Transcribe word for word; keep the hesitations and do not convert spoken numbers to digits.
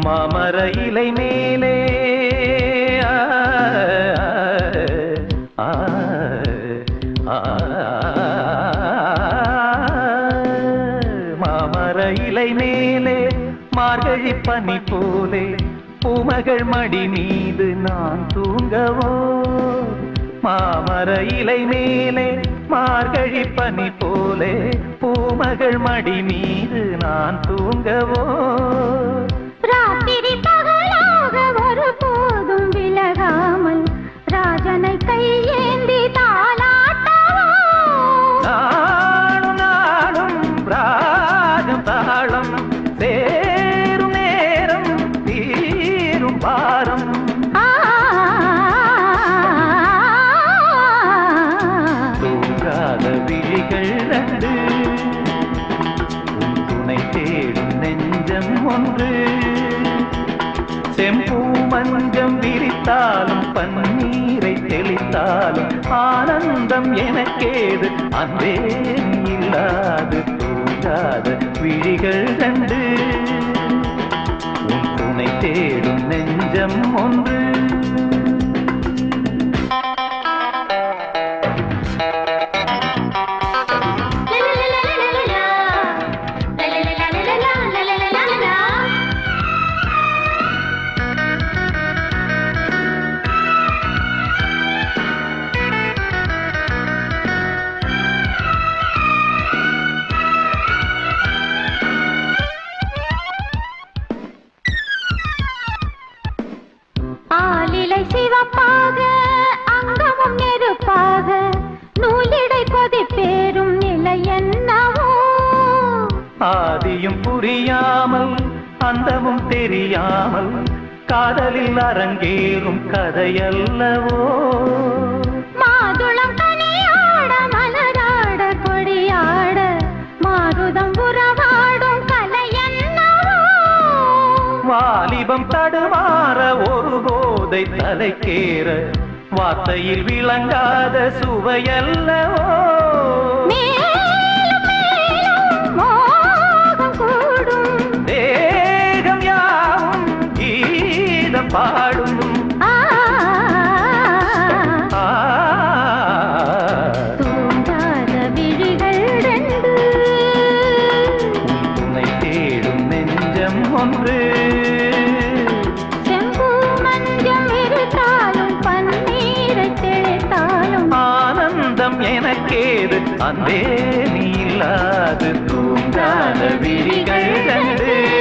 மாமர இலை மேலே மாமர இலை மேலே மார்கழி பனி போலே பூமகள் மடி மீது நான் தூங்கவோ மாமர இலை மேலே மார்கழி பனி போலே பூமகள் மடி மீது நான் தூங்கவோ ராத்திரி பகலாக ஒரு போதும் விலகாமல் ராஜனை கையேந்தி தாலாட்டவோ நாளும் நாளும் ராகம் தாளம் சேரும் நேரம் தீரும் பாரம் தூங்காத விழிகள் ரெண்டு உன் துணை தேடும் நெஞ்சம் ஒன்று செம்பூ மஞ்சம் விரித்தாலும் பன்னீரை தெளித்தாலும் ஆனந்தம் எனக்கேது அன்பே இல்லாது தூங்காத விழிகள் ரெண்டு உன் துணை தேடும் நெஞ்சம் ஒன்று சிவப்பாக அங்கமும் நெருப்பாக நூலிடை கொதிப்பேறும் நிலை என்னவோ ஆதியும் புரியாமல் அந்தமும் தெரியாமல் காதலில் அரங்கேறும் கதையல்லவோ மாதுளம் கனியாட மலராட கொடியாட மாருதம் உறவாடும் கலை என்னவோ வாலிபம் தடுமாற ஒரு போதை தலைக்கேற வார்த்தையில் விளங்காத சுவையல்லவோ மேலும் மேலும் மோகம் கூடும் தேகம் யாவும் கீதம் பாடும் தூங்காத விழிகள் ரெண்டு துணை தேடும் நெஞ்சம் ஒன்று செம்பூ மஞ்சம் இருத்தாலும் பன்னீரை தெளித்தாலும் ஆனந்தம் எனக்கேது அன்பே நீ இல்லாது தூங்காத விழிகள் ரெண்டு